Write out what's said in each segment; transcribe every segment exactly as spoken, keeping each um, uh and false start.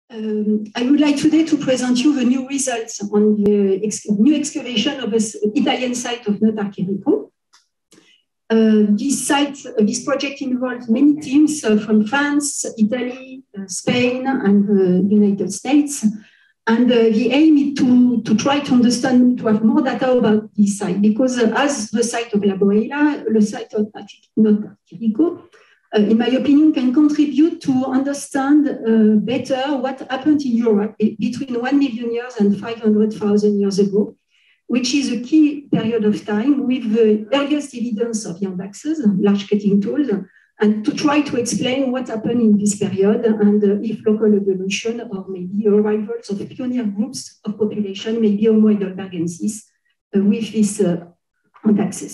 Um, I would like today to present you the new results on the ex new excavation of the Italian site of Nota Chirico. Uh, this site, uh, this project involves many teams uh, from France, Italy, uh, Spain, and the uh, United States. And uh, the aim is to, to try to understand, to have more data about this site, because uh, as the site of La Boella, the site of Nota Chirico, Uh, in my opinion, can contribute to understand uh, better what happened in Europe between one million years and five hundred thousand years ago, which is a key period of time with the earliest evidence of young axes, large cutting tools, and to try to explain what happened in this period and uh, if local evolution or maybe arrivals of pioneer groups of population, maybe Homo heidelbergensis, uh, with this uh, axis.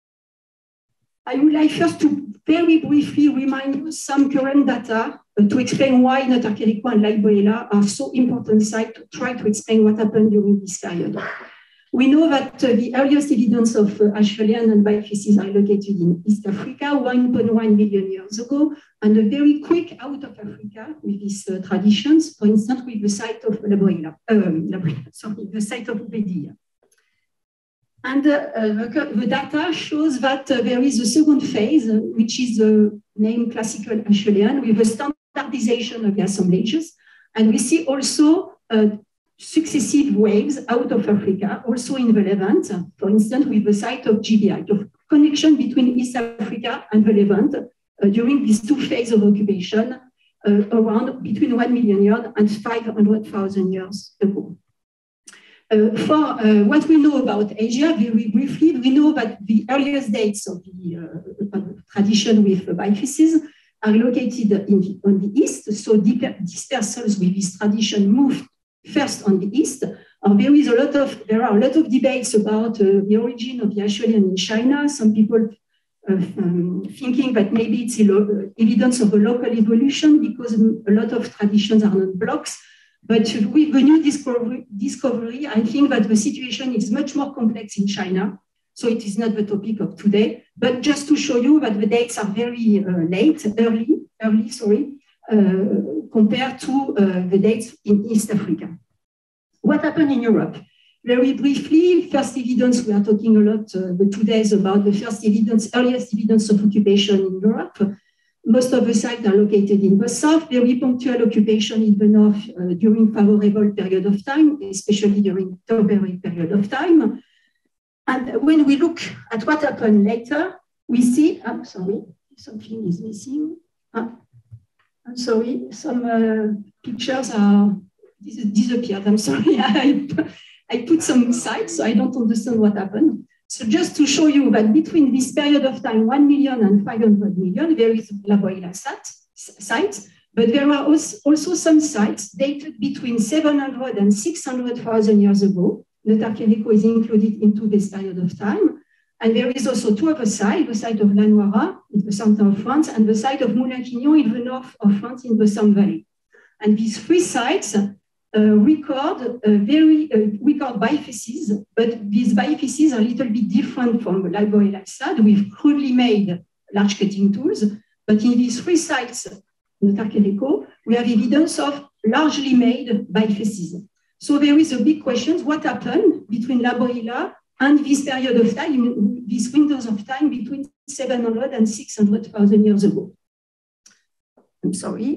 I would like first to very briefly remind you some current data uh, to explain why Nota Chirico and La Boella are so important sites to try to explain what happened during this period. We know that uh, the earliest evidence of uh, Acheulean and bifaces are located in East Africa one point one million years ago, and a very quick out of Africa with these uh, traditions, for instance, with the site of La Boella, um, La Boella, sorry, the site of Ubedilla. And uh, the, the data shows that uh, there is a second phase, uh, which is uh, named classical Acheulean, with a standardization of the assemblages. And we see also uh, successive waves out of Africa, also in the Levant, for instance, with the site of G B I, the connection between East Africa and the Levant uh, during these two phases of occupation uh, around between one million years and five hundred thousand years ago. Uh, for uh, what we know about Asia, very briefly, we know that the earliest dates of the uh, tradition with bifaces are located in the, on the east. So dispersals with this tradition moved first on the east. Uh, there is a lot of there are a lot of debates about uh, the origin of the Acheulean in China. Some people uh, um, thinking that maybe it's evidence of a local evolution because a lot of traditions are not blocks. But with the new discovery, discovery, I think that the situation is much more complex in China. So it is not the topic of today, but just to show you that the dates are very uh, late, early, early, sorry, uh, compared to uh, the dates in East Africa. What happened in Europe? Very briefly, first evidence, we are talking a lot uh, the two days about the first evidence, earliest evidence of occupation in Europe. Most of the sites are located in the south, very punctual occupation in the north uh, during favorable period of time, especially during Torberry period of time. And when we look at what happened later, we see, I'm sorry, something is missing. Ah, I'm sorry, some uh, pictures are dis disappeared. I'm sorry, I, I put some sites, so I don't understand what happened. So just to show you that between this period of time, one million and five hundred million, there is La Boella site, but there are also some sites dated between seven hundred and six hundred thousand years ago. Nota Chirico is included into this period of time. And there is also two other sites, the site of La Noira in the center of France and the site of Moulin-Quignon in the north of France in the Somme Valley. And these three sites Uh, record uh, very uh, record bifaces, but these bifaces are a little bit different from the La Boella site with crudely made large cutting tools. But in these three sites, Nota Chirico, we have evidence of largely made bifaces. So there is a big question: what happened between La Boella and this period of time, these windows of time between seven hundred and six hundred thousand years ago? I'm sorry.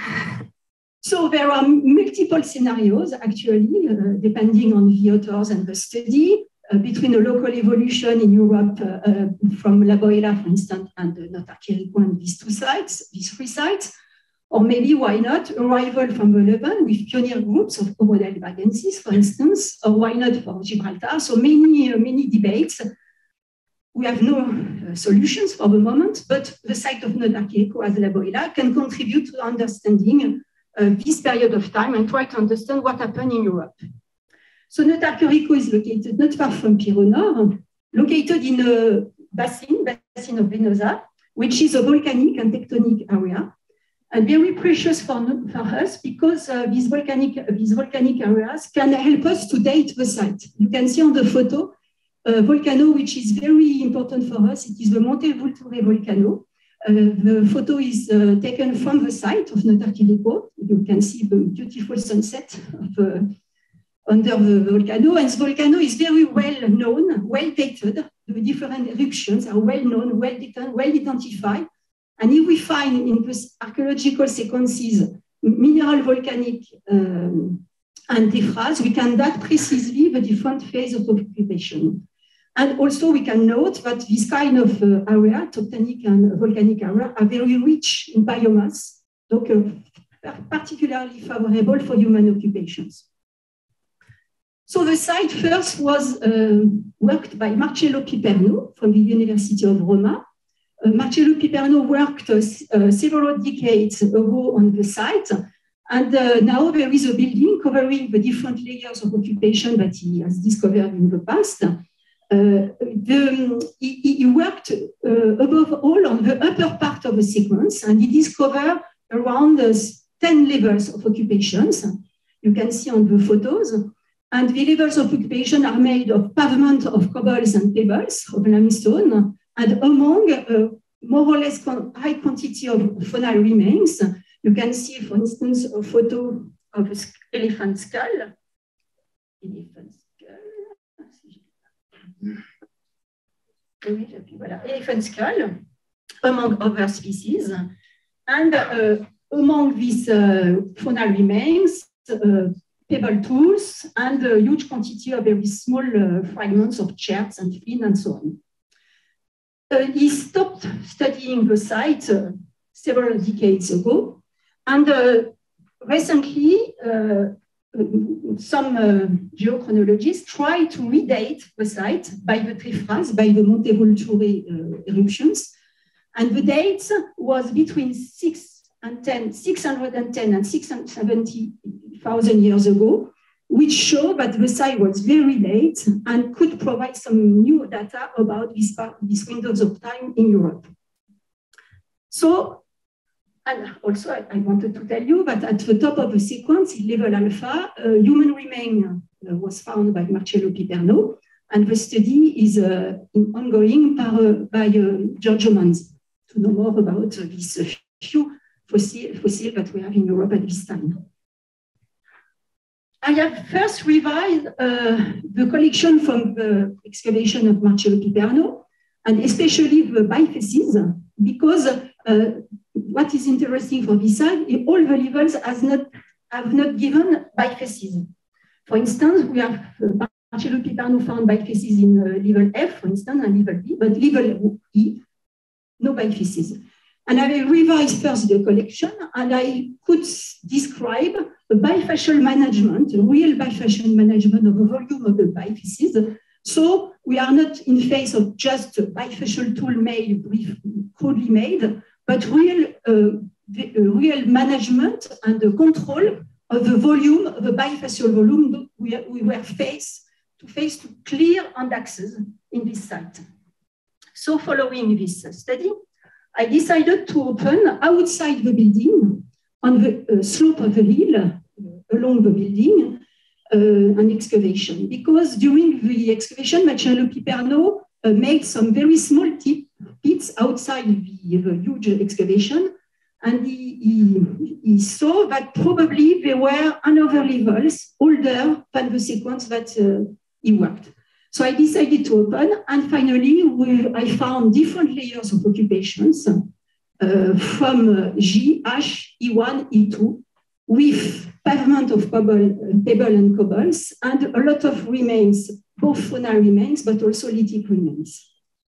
So there are multiple scenarios, actually, uh, depending on the authors and the study, uh, between a local evolution in Europe uh, uh, from La Boella, for instance, and uh, Nota Chirico and these two sites, these three sites, or maybe, why not, arrival from the Levant with pioneer groups of Homo heidelbergensis, for instance, or why not for Gibraltar? So many, uh, many debates. We have no uh, solutions for the moment, but the site of Nota Chirico as La Boella can contribute to understanding Uh, this period of time and try to understand what happened in Europe. So Nota Chirico is located not far from Pyrrhonord, located in a basin, basin of Venosa, which is a volcanic and tectonic area, and very precious for, for us because uh, these, volcanic, these volcanic areas can help us to date the site. You can see on the photo a volcano which is very important for us. It is the Monte Vulture volcano, the photo is uh, taken from the site of Notar Quirico. You can see the beautiful sunset of, uh, under the volcano. And the volcano is very well known, well dated. The different eruptions are well known, well dated, well identified. And if we find in the archaeological sequences mineral volcanic um, and tephras, we can date precisely the different phases of occupation. And also we can note that this kind of uh, area, tectonic and volcanic area, are very rich in biomass, so uh, particularly favorable for human occupations. So the site first was uh, worked by Marcello Piperno from the University of Roma. Uh, Marcello Piperno worked uh, uh, several decades ago on the site, and uh, now there is a building covering the different layers of occupation that he has discovered in the past. Uh, the, he, he worked uh, above all on the upper part of the sequence, and he discovered around uh, ten levels of occupations. You can see on the photos. And the levels of occupation are made of pavement of cobbles and pebbles of limestone, and among uh, more or less high quantity of faunal remains. You can see, for instance, a photo of an elephant skull. Elephant Elephant skull, among other species. And uh, among these uh, faunal remains, uh, pebble tools and a huge quantity of very small uh, fragments of chairs and fin and so on. Uh, he stopped studying the site uh, several decades ago. And uh, recently, uh, some uh, geochronologists tried to redate the site by the tephras, by the Monte Vulture uh, eruptions. And the date was between six and ten, six hundred ten and six hundred seventy thousand years ago, which show that the site was very late and could provide some new data about these, these windows of time in Europe. So, and also I, I wanted to tell you that at the top of the sequence, in level alpha, a human remain uh, was found by Marcello Piperno, and the study is uh, in ongoing by, uh, by uh, Giorgio Manzi to know more about uh, these uh, few fossil, fossil that we have in Europe at this time. I have first revised uh, the collection from the excavation of Marcello Piperno, and especially the bifaces, because uh, what is interesting for this site is all the levels has not, have not given bifaces. For instance, we have uh, Marcello Piperno found bifaces in uh, level F, for instance, and level B, but level E, no bifaces. And I revised first the collection, and I could describe a bifacial management, a real bifacial management of the volume of the bifaces. So we are not in face of just a bifacial tool made, crudely made, but real, uh, the, uh, real management and the control of the volume, of the bifacial volume we, we were faced to face to clear indexes in this site. So following this study, I decided to open outside the building on the uh, slope of the hill uh, along the building uh, an excavation, because during the excavation, Marcello Piperno uh, made some very small tip, pits outside the, the huge excavation, and he, he, he saw that probably there were another levels older than the sequence that uh, he worked. So I decided to open, and finally we, I found different layers of occupations uh, from uh, G, H, E one, E two, with pavement of pebble, pebble and cobbles, and a lot of remains, both faunal remains, but also lithic remains.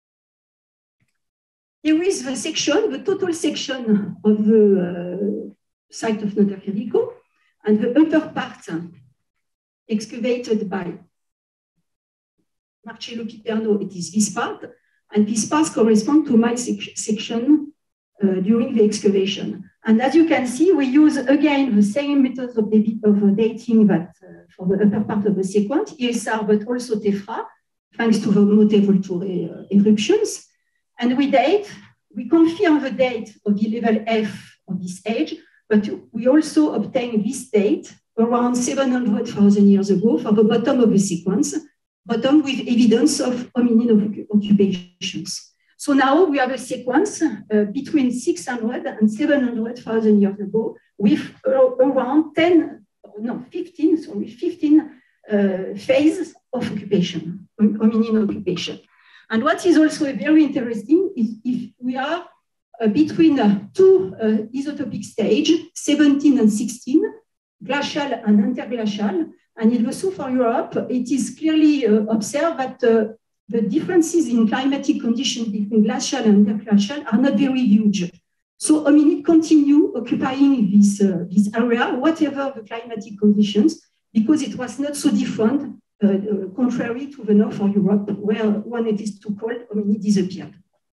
Here is the section, the total section of the uh, site of Notar Quirico, and the upper part excavated by Marcello Piperno, it is this part, and this part corresponds to my sec section uh, during the excavation. And as you can see, we use again the same methods of, of dating that uh, for the upper part of the sequence, E S R, but also tephra, thanks to the Monte Vulture uh, eruptions. And we date, we confirm the date of the level F of this age, but we also obtain this date around seven hundred thousand years ago for the bottom of the sequence, bottom with evidence of hominin occupations. So now we have a sequence uh, between six hundred and seven hundred thousand years ago with uh, around ten, no, fifteen, sorry, fifteen uh, phases of occupation, hominin occupation. And what is also very interesting is if we are uh, between uh, two uh, isotopic stages, seventeen and sixteen, glacial and interglacial. And also for Europe, it is clearly uh, observed that uh, the differences in climatic conditions between glacial and interglacial are not very huge. So hominid continue occupying this, uh, this area, whatever the climatic conditions, because it was not so different, uh, uh, contrary to the north of Europe, where when it is too cold, hominid disappeared.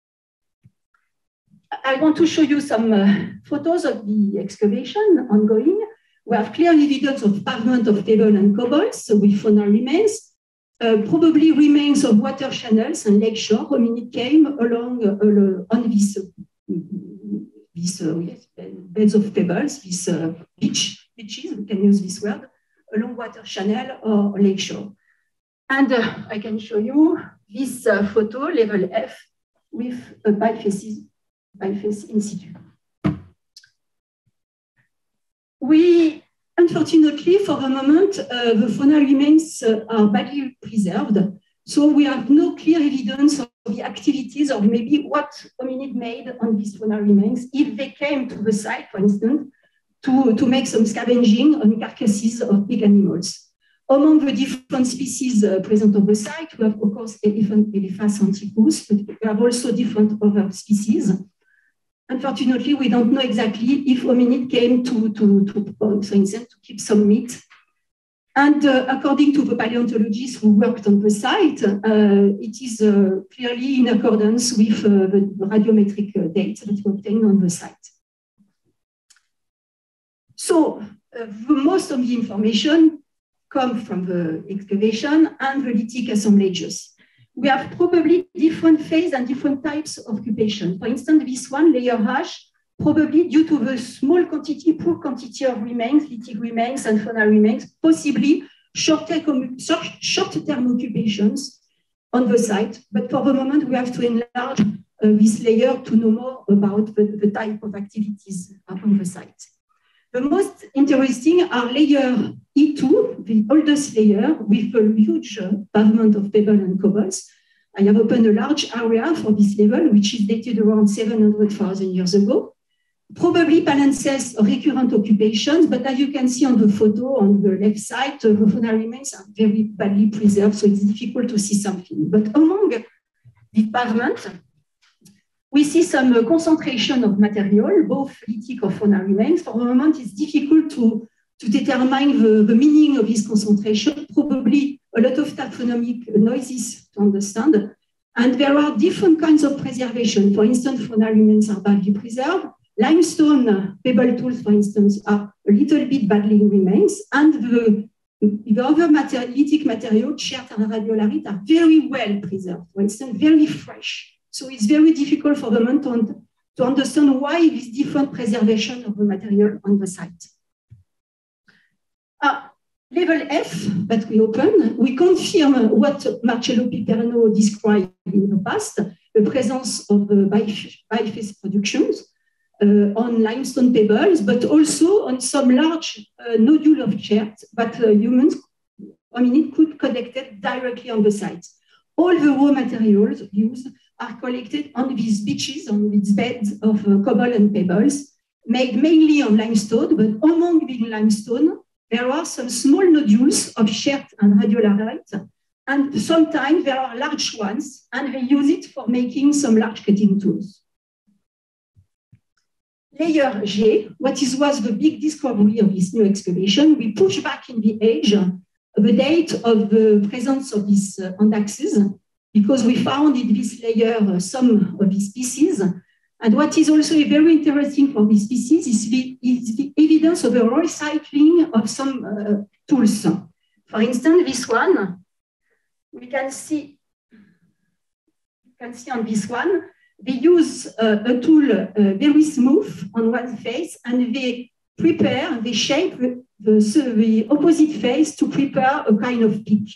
I want to show you some uh, photos of the excavation ongoing. We have clear evidence of pavement of pebble and cobbles so with faunal remains, uh, probably remains of water channels and lake shore. Hominid came along uh, on this, uh, this uh, yes, beds of pebbles, this uh, beach, beaches, we can use this word, along water channel or lake shore. And uh, I can show you this uh, photo, level F, with a bifaces, biface in situ. We, unfortunately, for the moment, uh, the faunal remains uh, are badly preserved. So we have no clear evidence of the activities or maybe what hominid made on these faunal remains if they came to the site, for instance, to, to make some scavenging on carcasses of big animals. Among the different species uh, present on the site, we have, of course, elephant, Elephas antiquus, but we have also different other species. Unfortunately, we don't know exactly if hominid came to, to, to for instance, to keep some meat. And uh, according to the paleontologists who worked on the site, uh, it is uh, clearly in accordance with uh, the radiometric uh, data that we obtained on the site. So uh, the, most of the information come from the excavation and the lithic assemblages. We have probably different phases and different types of occupation. For instance, this one, layer hash, probably due to the small quantity, poor quantity of remains, lithic remains and faunal remains, possibly short-term occupations on the site. But for the moment, we have to enlarge uh, this layer to know more about the, the type of activities on the site. The most interesting are layer E two, the oldest layer with a huge uh, pavement of pebble and cobbles. I have opened a large area for this level, which is dated around seven hundred thousand years ago. Probably palimpsest recurrent occupations, but as you can see on the photo on the left side, uh, the faunal remains are very badly preserved, so it's difficult to see something. But among the pavement, we see some uh, concentration of material, both lithic or faunal remains. For the moment, it's difficult to, to determine the, the meaning of this concentration, probably a lot of taxonomic noises to understand. And there are different kinds of preservation. For instance, faunal remains are badly preserved. Limestone pebble tools, for instance, are a little bit badly remains. And the, the other mater lithic material, chert and radiolarit, are very well preserved. For instance, very fresh. So it's very difficult for the moment to, to understand why this different preservation of the material on the site. Ah, level F that we open, we confirm what Marcello Piperno described in the past, the presence of the biface productions uh, on limestone pebbles, but also on some large uh, nodule of chert that uh, humans, hominid, could collect it directly on the site. All the raw materials used are collected on these beaches, on these beds of uh, cobble and pebbles, made mainly on limestone, but among the limestone, there are some small nodules of chert and radiolarite, and sometimes there are large ones, and they use it for making some large cutting tools. Layer G, what is, was the big discovery of this new excavation, we push back in the age the date of the presence of these uh, Andaxes, because we found in this layer uh, some of these species. And what is also very interesting for this species is the, is the evidence of a recycling of some uh, tools. For instance, this one, we can see, you can see on this one, they use uh, a tool uh, very smooth on one face, and they prepare, they shape the, the, the opposite face to prepare a kind of peak.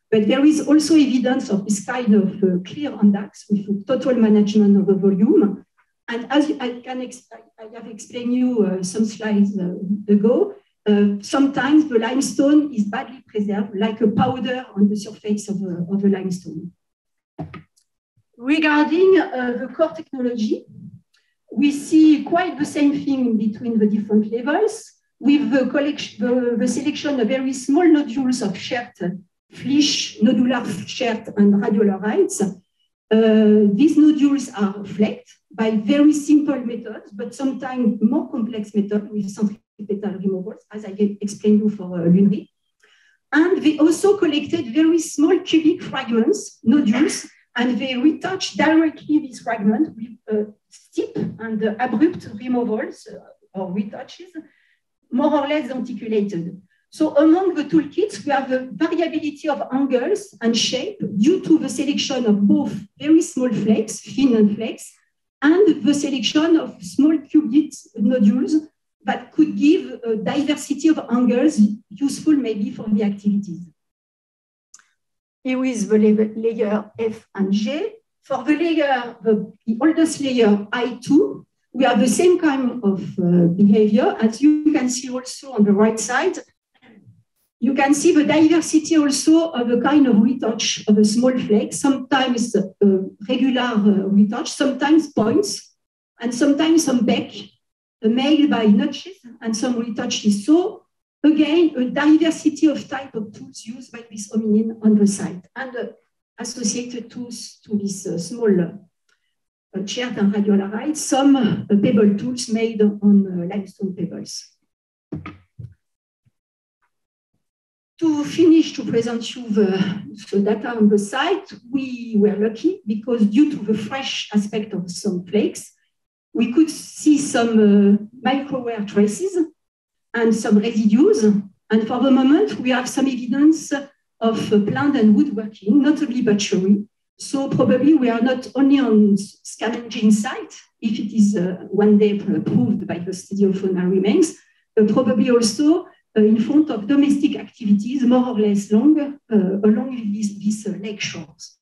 But there is also evidence of this kind of uh, clear index with total management of the volume. And as I, can I have explained you uh, some slides uh, ago, uh, sometimes the limestone is badly preserved, like a powder on the surface of the, of the limestone. Regarding uh, the core technology, we see quite the same thing between the different levels, with the, collection, the, the selection of very small nodules of shared fleche, nodular shared and radiolarites. Uh, these nodules are flaked by very simple methods, but sometimes more complex methods with centripetal removals, as I explained you for uh, Lunry. And they also collected very small cubic fragments, nodules, and they retouched directly these fragments with uh, steep and uh, abrupt removals uh, or retouches, more or less denticulated. So among the toolkits, we have a variability of angles and shape due to the selection of both very small flakes, thin and flakes, and the selection of small cubic nodules that could give a diversity of angles useful maybe for the activities. Here is the layer F and G. For the layer, the oldest layer I two, we have the same kind of uh, behavior. As you can see also on the right side, you can see the diversity also of a kind of retouch of a small flake, sometimes uh, regular uh, retouch, sometimes points, and sometimes some beck, uh, made by notches and some retouches. So again, a diversity of type of tools used by this hominin on the site, and uh, associated tools to this uh, small uh, chert and radiolarite, some uh, pebble tools made on uh, limestone pebbles. To finish, to present you the, the data on the site, we were lucky because due to the fresh aspect of some flakes, we could see some uh, microwear traces and some residues. And for the moment, we have some evidence of uh, plant and woodworking, notably butchery. So probably we are not only on scavenging site, if it is uh, one day approved by the study of fauna remains, but probably also Uh, in front of domestic activities, more or less long, uh, along these, these uh, lake shores.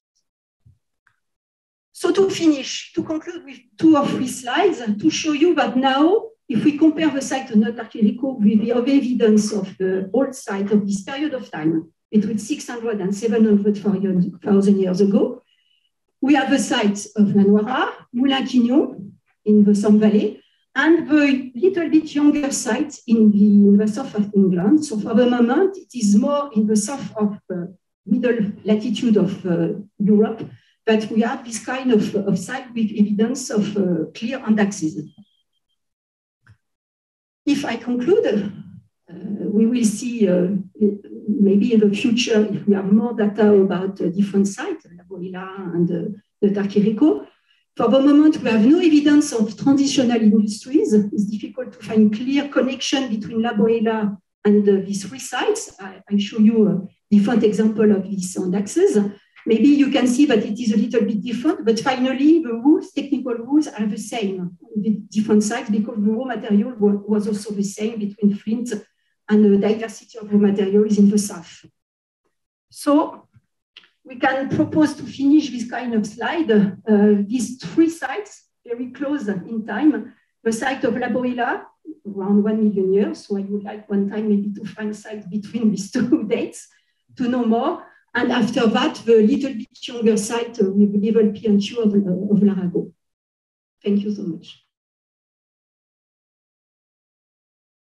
So to finish, to conclude with two or three slides, to show you that now, if we compare the site of Notarquerico with the evidence of the old site of this period of time, between six hundred and seven hundred thousand years ago, we have the sites of Lanoira, Moulin-Quignon in the Somme Valley, and the little bit younger site in the, in the south of England. So for the moment, it is more in the south of uh, middle latitude of uh, Europe that we have this kind of, of site with evidence of uh, clear indexes. If I conclude, uh, we will see uh, maybe in the future if we have more data about uh, different sites, La Borilla and uh, Notarquerico. For the moment, we have no evidence of transitional industries. It's difficult to find clear connection between La Borilla and uh, these three sites. I, I show you a different example of these indexes. Maybe you can see that it is a little bit different, but finally, the rules, technical rules are the same with different sites because the raw material was also the same between flint and the diversity of raw materials in the south. So, we can propose to finish this kind of slide, uh, these three sites, very close in time. The site of La Borilla, around one million years. So I would like one time maybe to find sites between these two dates to know more. And after that, the little bit younger site with level P and Q of, of Larago. Thank you so much.